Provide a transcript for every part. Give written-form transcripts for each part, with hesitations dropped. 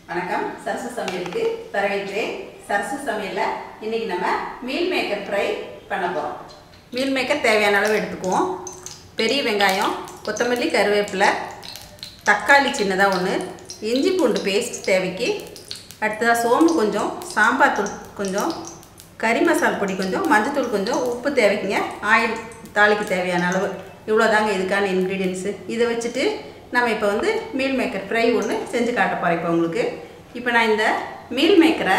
வணக்கம். சரசு சமையலுக்கு வரவேற்கிறேன். சரசு சமையலில் இன்றைக்கி நம்ம மீல் மேக்கர் ஃப்ரை பண்ண போகிறோம். மீல் மேக்கர் தேவையான அளவு எடுத்துக்குவோம். பெரிய வெங்காயம், கொத்தமல்லி, கருவேப்பிலை, தக்காளி சின்னதாக ஒன்று, இஞ்சி பூண்டு பேஸ்ட் தேவைக்கு, அடுத்ததாக சோம்பு கொஞ்சம், சாம்பார் தூள் கொஞ்சம், கறி மசால் பொடி கொஞ்சம், மஞ்சத்தூள் கொஞ்சம், உப்பு தேவைக்குங்க, ஆயில் தாளிக்கு தேவையான அளவு. இவ்வளோதாங்க இதுக்கான இன்க்ரீடியன்ஸு. இதை வச்சுட்டு நம்ம இப்போ வந்து மீல் மேக்கர் ஃப்ரை ஒன்று செஞ்சு காட்ட போகிறேன். இப்போ உங்களுக்கு இப்போ நான் இந்த மீல் மேக்கரை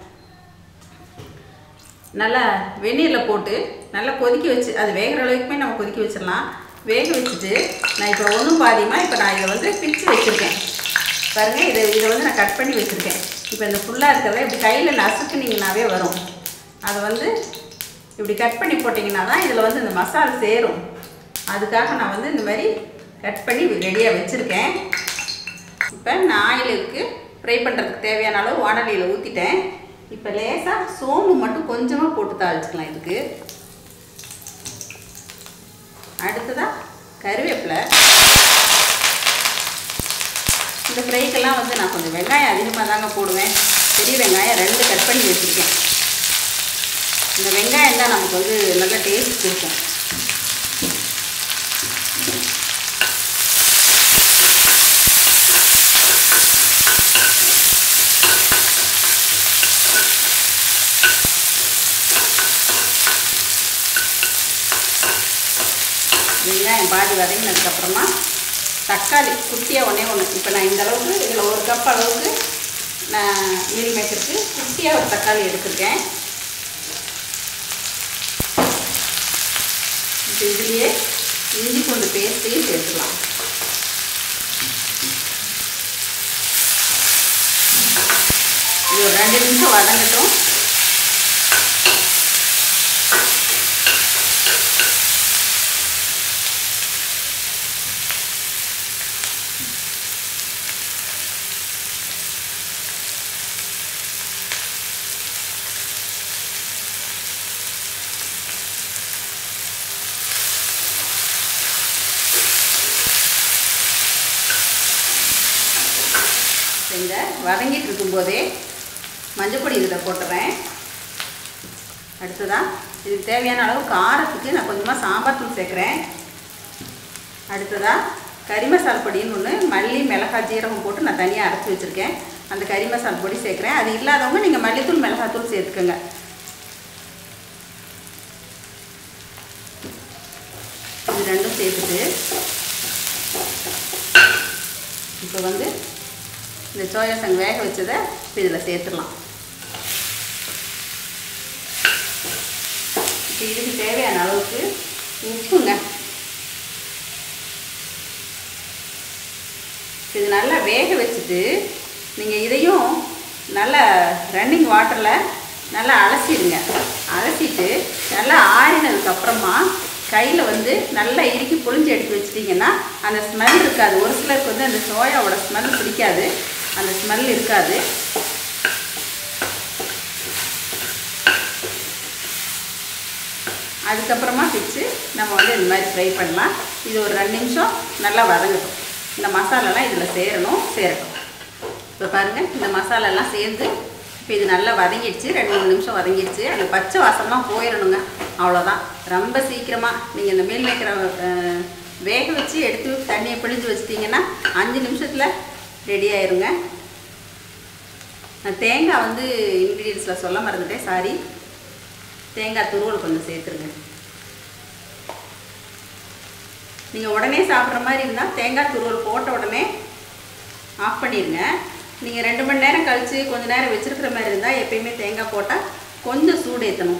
நல்லா வெந்நீரில் போட்டு நல்லா கொதிக்க வச்சு, அது வேகிற அளவுக்குமே நம்ம கொதிக்க வச்சிடலாம். வேக வச்சுட்டு நான் இப்போ ஒன்றும் பாதியமாக இப்போ நான் இதை வந்து பிரித்து வச்சுருக்கேன். பாருங்கள், இதை வந்து நான் கட் பண்ணி வச்சுருக்கேன். இப்போ இந்த ஃபுல்லாக இருக்கிறத இப்படி கையில் நசுக்குனிங்கனாவே வரும். அதை வந்து இப்படி கட் பண்ணி போட்டிங்கன்னா தான் இதில் வந்து இந்த மசாலா சேரும். அதுக்காக நான் வந்து இந்த மாதிரி கட் பண்ணி ரெடியாக வச்சுருக்கேன். இப்போ நான் ஆயிலுக்கு ஃப்ரை பண்ணுறதுக்கு தேவையான அளவு வானலியில் ஊற்றிட்டேன். இப்போ லேசாக சோம்பு மட்டும் கொஞ்சமாக போட்டு தாளிச்சுக்கலாம் இதுக்கு. அடுத்ததாக கருவேப்பிலை. இந்த ஃப்ரைக்கெல்லாம் வந்து நான் கொஞ்சம் வெங்காயம் அதிகமாக தாங்க போடுவேன். பெரிய வெங்காயம் 2 கட் பண்ணி வச்சுருக்கேன். இந்த வெங்காயம் தான் நமக்கு வந்து நல்ல டேஸ்ட் கொடுக்கும். வெங்காயம் பாதி வதங்கினதுக்கப்புறமா தக்காளி குட்டியாக ஒன்று. இப்போ நான் இந்த அளவுக்கு இதில் 1 கப் அளவுக்கு நான் மீல் மேக்கருக்கு குட்டியாக ஒரு தக்காளி எடுத்துருக்கேன். இப்போ இதுலேயே இஞ்சி பூண்டு பேஸ்ட்டையும் சேர்த்துக்கலாம். இது ஒரு 2 நிமிஷம் வதங்கட்டும். இந்த வதங்கிட்டு இருக்கும்போதே மஞ்சப்பொடி இதில் போட்டுறேன். அடுத்ததாக இதுக்கு தேவையான அளவு காரத்துக்கு நான் கொஞ்சமாக சாம்பார் தூள் சேர்க்குறேன். அடுத்ததாக கறி மசால் பொடின்னு ஒன்று, மல்லி, மிளகாய், ஜீரகம் போட்டு நான் தனியாக அரைச்சி வச்சுருக்கேன். அந்த கறி மசால் பொடி சேர்க்குறேன். அது இல்லாதவங்க நீங்கள் மல்லித்தூள், மிளகாத்தூள் சேர்த்துக்கோங்க. இது 2ம் சேர்த்துட்டு இப்போ வந்து இந்த சோயா சங்கு வேக வச்சதை இப்போ இதில் சேர்த்துடலாம். இப்போ இதுக்கு தேவையான அளவுக்கு உப்புங்க. இது நல்லா வேக வச்சுட்டு நீங்கள் இதையும் நல்லா ரன்னிங் வாட்டரில் நல்லா அலசிடுங்க. அலசிட்டு நல்லா ஆறினதுக்கப்புறமா கையில் வந்து நல்லா இறுக்கி புழிஞ்சு எடுத்து வச்சிட்டிங்கன்னா அந்த ஸ்மெல் இருக்காது. ஒரு சிலருக்கு வந்து அந்த சோயாவோட ஸ்மெல் பிடிக்காது, அந்த ஸ்மெல் இருக்காது. அதுக்கப்புறமா பிச்சு நம்ம வந்து இந்த மாதிரி ஃப்ரை பண்ணலாம். இது ஒரு 2 நிமிஷம் நல்லா வதங்கட்டும். இந்த மசாலாலாம் இதில் சேரட்டும். இப்போ பாருங்கள், இந்த மசாலாலாம் சேர்ந்து இப்போ இது நல்லா வதங்கிடுச்சு. 2-3 நிமிஷம் வதங்கிடுச்சு. அந்த பச்சை வாசம்லாம் போயிடணுங்க. அவ்வளோதான். ரொம்ப சீக்கிரமாக நீங்கள் இந்த மீல் மேக்கரை வேக வச்சு எடுத்து தண்ணியை பிழிஞ்சு வச்சிட்டிங்கன்னா 5 நிமிஷத்தில் ரெடி ஆயிருங்க. நான் தேங்காய் வந்து இன்க்ரீடியன்ஸில் சொல்ல மறந்துட்டேன், சாரி. தேங்காய் துருவல் கொஞ்சம் சேர்த்துருங்க. நீங்கள் உடனே சாப்பிட்ற மாதிரி இருந்தால் தேங்காய் துருவல் போட்ட உடனே ஆஃப் பண்ணிடுங்க. நீங்கள் 2 மணி நேரம் கழித்து கொஞ்சம் நேரம் வச்சுருக்கிற மாதிரி இருந்தால் எப்பயுமே தேங்காய் போட்டால் கொஞ்சம் சூடு ஏற்றணும்.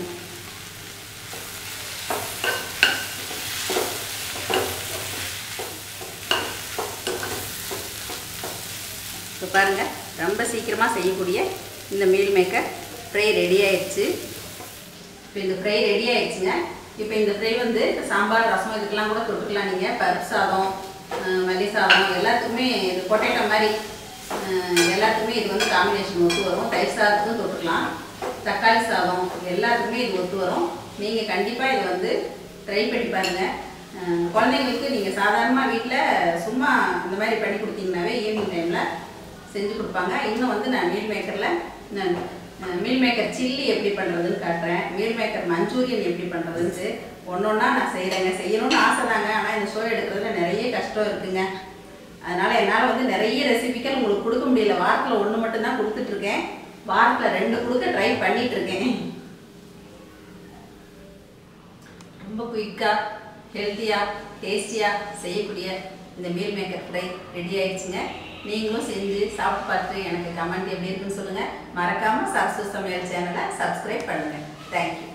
இப்போ பாருங்கள், ரொம்ப சீக்கிரமாக செய்யக்கூடிய இந்த மீல் மேக்கர் ஃப்ரை ரெடி ஆயிடுச்சு. இப்போ இந்த ஃப்ரை ரெடி ஆயிடுச்சுங்க. இப்போ இந்த ஃப்ரை வந்து சாம்பார், ரசம் இதுக்கெல்லாம் கூட தொட்டுக்கலாம். நீங்கள் பருப்பு சாதம், மல்லி சாதம் எல்லாத்துக்குமே, இது பொட்டேட்டோ மாதிரி எல்லாத்துக்குமே இது வந்து காம்பினேஷன் ஒத்து வரும். தயிர் சாதத்துக்கும் தொட்டுக்கலாம், தக்காளி சாதம் எல்லாத்துக்குமே இது ஒத்து வரும். நீங்கள் கண்டிப்பாக இதை வந்து ட்ரை பண்ணி பாருங்கள். குழந்தைங்களுக்கு நீங்கள் சாதாரணமாக வீட்டில் சும்மா இந்த மாதிரி பண்ணி கொடுத்தீங்கன்னாவே ஈவினிங் டைமில் செஞ்சு கொடுப்பாங்க. இன்னும் வந்து நான் மீல் மேக்கரில் மீல் மேக்கர் சில்லி எப்படி பண்ணுறதுன்னு காட்டுறேன். மீல் மேக்கர் மஞ்சூரியன் எப்படி பண்ணுறதுன்னு ஒன்றா நான் செய்கிறேங்க. செய்யணும்னு ஆசை தாங்க, ஆனால் இந்த ஷோ எடுக்கிறதுல நிறைய கஷ்டம் இருக்குங்க. அதனால் என்னால் வந்து நிறைய ரெசிபிகள் உங்களுக்கு கொடுக்க முடியல. வாரத்தில் 1 மட்டும்தான் கொடுத்துட்ருக்கேன். வாரத்தில் 2 கொடுக்க ட்ரை பண்ணிகிட்ருக்கேன். ரொம்ப குயிக்காக ஹெல்த்தியாக டேஸ்டியாக செய்யக்கூடிய இந்த மீல் மேக்கர் ஃப்ரை ரெடி ஆயிடுச்சுங்க. நீங்களும் செஞ்சு சாப்பிட்டு பார்த்து எனக்கு கமெண்ட் எப்படி இருக்குன்னு சொல்லுங்கள். மறக்காமல் சரசு சமையல் சேனலை சப்ஸ்கிரைப் பண்ணுங்கள். தேங்க்யூ.